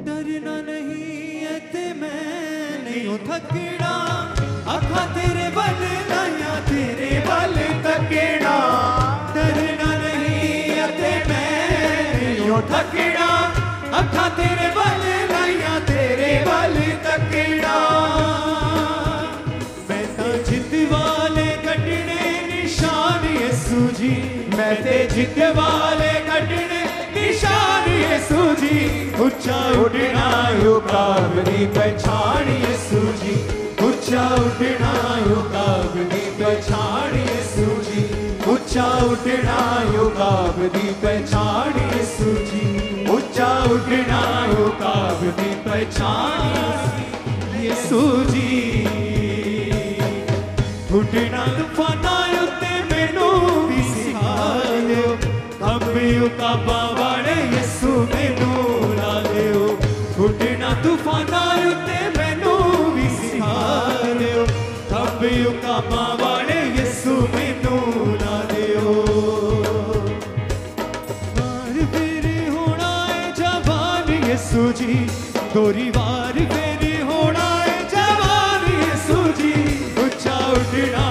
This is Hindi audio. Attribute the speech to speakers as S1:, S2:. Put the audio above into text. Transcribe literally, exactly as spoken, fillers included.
S1: डरना नहीं है ते मैं नहीं हूँ थकड़ा, अखा तेरे बल लाया तेरे बल तकड़ा। डरना नहीं है ते मैं नहीं हूँ थकड़ा, अखा तेरे बल लाया तेरे बल तकड़ा। मैं तो जिद वाले कटने निशान यसू जी, मैं ते जिद वाले कटने निशान यसू जी। ऊंचा उठना युकाब दी पहचान यसू जी, ऊंचा उठना युकाब दी पहचान यसू जी, ऊंचा उठना युकाब दी पहचान यसू जी, ऊंचा उठना युकाब दी पहचान यसू जी। उठना तूफाना उत्ते मैनू भी सिखा दियो, कंबी उकाबा वाले यसू मैनू ला दियो। उठना तूफाना उत्ते मैनू भी सिखा दियो, कंबी उकाबा वाले यसू मैनू ला दियो। वार फेरी होना है जवान यसू जी, गोरी वार फेरी होना है जवान यसू जी। ऊंचा उठना